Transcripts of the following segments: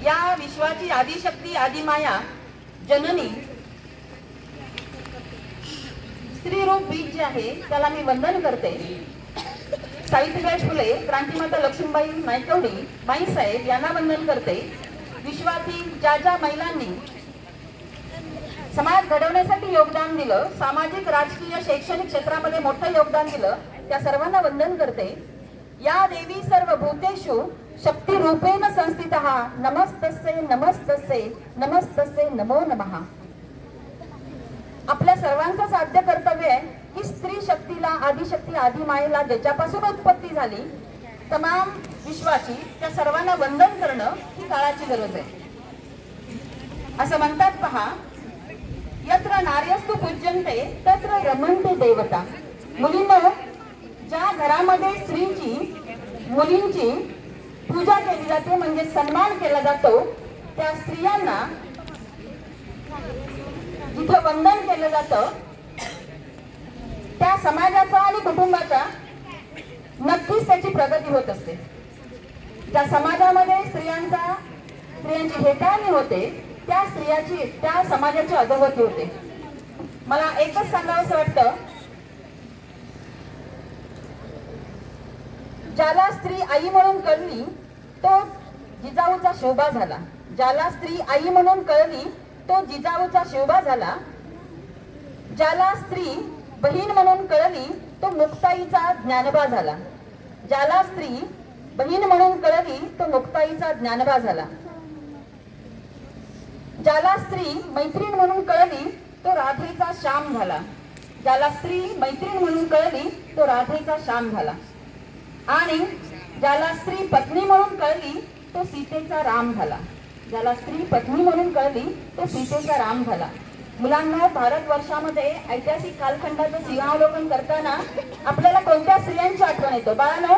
या विश्वाची आदिशक्ती आदिमाया जननी स्त्री रूप बीज जे आहे त्याला मी वंदन करते। सावित्रीबाई फुले, क्रांतिमाता लक्ष्मीबाई नायकवडी माईसाहेब यांना वंदन करते। विश्वातील ज्या ज्या महिलांनी समाज घडवण्यासाठी योगदान दिलं, सामाजिक राजकीय शैक्षणिक क्षेत्रामध्ये मोठं योगदान दिलं, त्या सर्वांना वंदन करते। या देवी सर्व भूतेषु शक्ती रूपेण संस्थितः नमस्तस्यै नमस्तस्यै नमस्तस्यै नमो नमः। आपल्या सर्वांचं साध्य कर्तव्य आहे की स्त्री शक्तीला, आदिशक्ती आदिमायेला ज्याच्यापासून उत्पत्ती झाली तमाम विश्वाची, त्या सर्वांना वंदन करणं ही काळाची गरज आहे। असं म्हणतात पहा, यत्र नार्यस्तु पूज्यन्ते तत्र रमन्ते देवता। मुलींनो, ज्या घरामध्ये स्त्रीची, मुलींची पूजा केली जाते म्हणजे सन्मान केला जातो, त्या स्त्रियांना जिथे वंदन केलं जातं त्या समाजाचा आणि कुटुंबाचा नक्कीच त्याची प्रगती होत असते। ज्या समाजामध्ये स्त्रियांची हेटाळणी होते त्या समाजाची अधोगती होते। मला एकच सांगावंसं वाटतं, ज्याला स्त्री आई म्हणून कळली तो जिजाऊचा शोभा झाला। ज्याला स्त्री आई म्हणून कळली तो जिजाऊचा शोभा झाला। ज्याला स्त्री बहीण म्हणून कळली तो मुक्ताईचा ज्ञानबा झाला। ज्याला स्त्री बहीण म्हणून कळली तो मुक्ताईचा ज्ञानबा झाला। ज्याला स्त्री मैत्रीण म्हणून कळली तो राधेचा श्याम झाला। ज्याला स्त्री मैत्रीण म्हणून कळली तो राधेचा श्याम झाला। आणि ज्याला स्त्री पत्नी म्हणून कळली तो सीतेचा राम झाला। ज्याला स्त्री पत्नी म्हणून कळली तो सीतेचा राम झाला। मुलांना, भारतवर्षामध्ये ऐतिहासिक कालखंडाचं सिंहावलोकन करताना आपल्याला कोणत्या स्त्रियांची आठवण येतो? बाळांनो,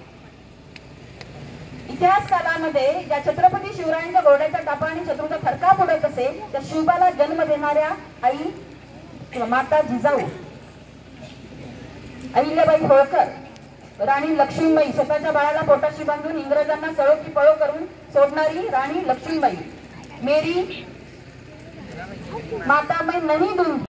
इतिहास कालामध्ये ज्या छत्रपती शिवरायांच्या घोड्याच्या टापाने शत्रूचा थरकाप उडत असेल त्या शिवबाला जन्म देणाऱ्या आई किंवा माता जिजाऊ, अहिल्याबाई होळकर, राणी लक्ष्मीबाई, स्वतःच्या बाळाला पोटाशी बांधून इंग्रजांना सळो की पळो करून सोडणारी राणी लक्ष्मीबाई, मेरी माता मैं नहीं दूंगी।